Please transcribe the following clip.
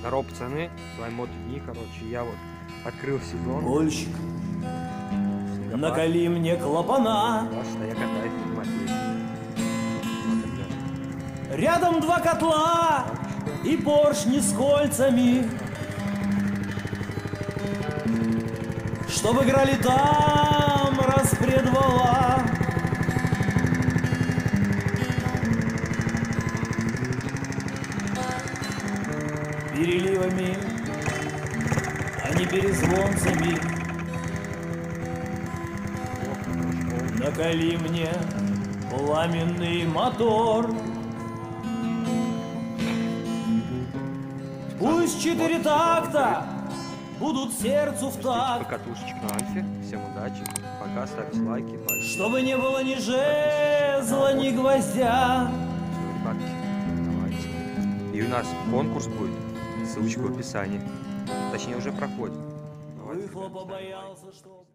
Здорово, пацаны, с вами Мотодни, короче, я вот открыл сезон. Гольщик, наколи мне клапана. Что я катаюсь на Матвей. Рядом два котла и поршни с кольцами, чтобы играли там распредвала. Переливами, а не перезвонцами. Наколи мне пламенный мотор. Пусть 4 такта будут сердцу в такт. Покатушечек на Альфе. Всем удачи. Пока, ставьте лайки. Чтобы не было ни жезла, ни гвоздя. Все, ребятки, давайте. И у нас конкурс будет. Ссылочка в описании. Точнее, уже проходит. Выхлопа боялся, что...